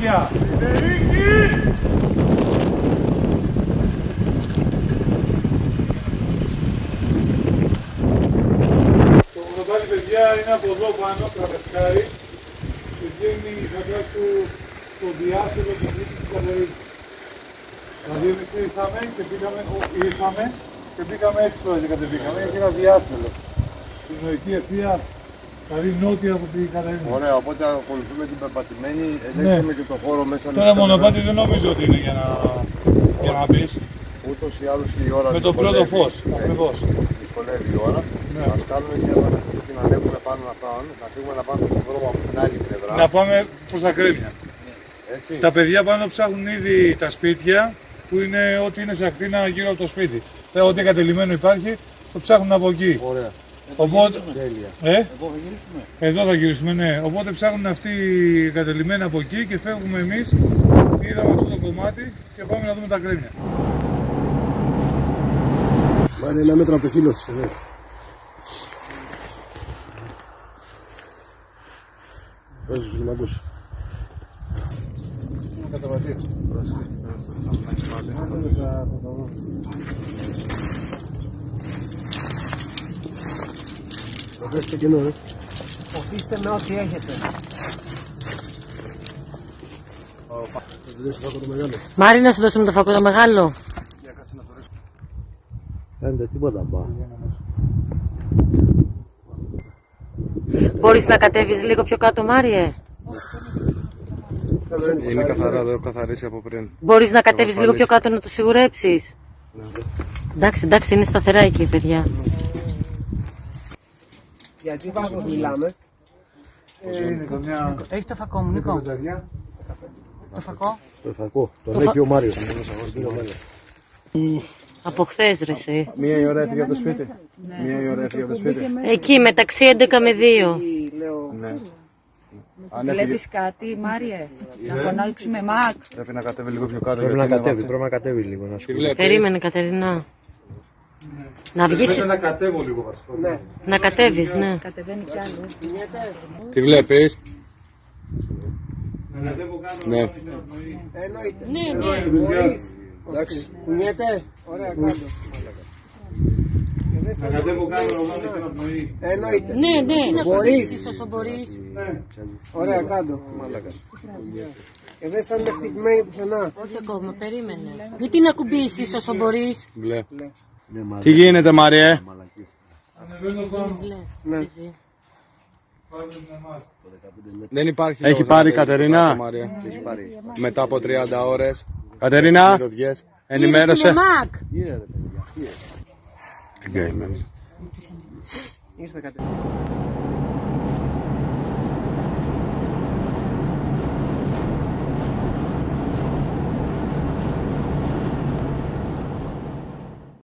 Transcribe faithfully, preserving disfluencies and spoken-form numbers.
παιδιά. Το μονοπάτι, παιδιά, είναι από εδώ πάνω, τραπετσάρι και βγαίνει φαντάσου στο διάσελο του μύτου του Κατερίνου. Δηλαδή εμείς ήρθαμε και πήγαμε, ήρθαμε και πήγαμε έξω και κατεβήκαμε, γιατί ένα διάσελο. Στην νοητή ευθεία, δηλαδή νότια από την Κατερίνη. Ωραία, οπότε ακολουθούμε την περπατημένη, ελέγχουμε ναι. Και το χώρο μέσα. Τώρα μονοπάτι δεν νομίζω ότι είναι για να, για να μπεις. Ούτως ή άλλως και η ώρα με το πρώτο φως, ακριβώς. Δυσκολεύει η ώρα. Ναι. Ας κάνουμε και την ανέβουμε πάνω να πάμε, να φύγουμε να πάμε στον δρόμο από την άλλη πλευρά. Να πάμε προς τα Κρέμια. Έτσι. Τα παιδιά πάνω ψάχνουν ήδη τα σπίτια που είναι ό,τι είναι σε ακτίνα γύρω από το σπίτι. Ό,τι εγκατελειμμένο υπάρχει το ψάχνουν από εκεί. Ωραία. Οπότε, ε? Εδώ θα γυρίσουμε. Εδώ θα γυρίσουμε, ναι. Οπότε ψάχνουν αυτοί εγκατελειμμένοι από εκεί και φεύγουμε εμείς. Είδαμε αυτό το κομμάτι και πάμε να δούμε τα Κρέμια. Μα είναι ένα μέτρο από το χείλος σου. Πώς σου να ακούσει. Είναι καταβατήρ. Θα πέσει το κενό, ε. Οφείστε με ό,τι έχετε. Μάρη, να σου δώσουμε το φακό το μεγάλο. Κάντε τίποτα μπα. Μπορείς να κατέβεις λίγο πιο κάτω, Μάριε? Είναι καθαρά, δεν έχω καθαρίσει από πριν. Μπορείς να κατέβεις λίγο πιο κάτω να το σιγουρέψεις? Εντάξει, εντάξει, είναι σταθερά εκεί, παιδιά. Γιατί βάθος μιλάμε? Έχει το φακό μου, Νίκο. Το φακό. Το φακό, τον έχει ο Μάριος. Από χθες, ρε εσύ. Μία η ώρα έφυγε από το σπίτι. Μία η ώρα έφυγε από το σπίτι. Εκεί, μεταξύ έντεκα με δύο. Ναι. Βλέπεις κάτι, Μάριε? Να φωνάξουμε Μακ. Πρέπει να κατέβει λίγο πιο κάτω. Πρέπει να κατέβει, πρέπει να κατέβει λίγο. Περίμενε, Κατερινά. Να βγεις. Πρέπει να κατέβω λίγο βασικό. Ναι. Να κατέβεις, ναι. Κατεβαίνει κι άλλο. Τι βλέπεις? Να κατέβω κάτω. Ναι. Εννοείται. Ναι, ναι. Μπορείς. Εντάξει. Κουνιέται. Ωραία, κάτω. Να κατέβω κάτω να βάλω την απνοή. Εννοείται. Ναι, ναι. Να Μπορείς. κουμπίσεις όσο μπορείς. Ωραία, κάτω. Και δεν σαν είναι χτυπημένη πουθενά. Όχι ακόμα, περίμενε. Γιατί να κουμπίσεις όσο μπορείς. Μπλε. Τι γίνεται, Μαριέ? Μπλε. Δεν υπάρχει. Έχει πάρει η Κατερίνα. Έχει πάρει. Μετά από τριάντα ώρες. Κατερίνα, ενημέρωσε. Μακ. Τι καημένη. Ήρθε κάτι.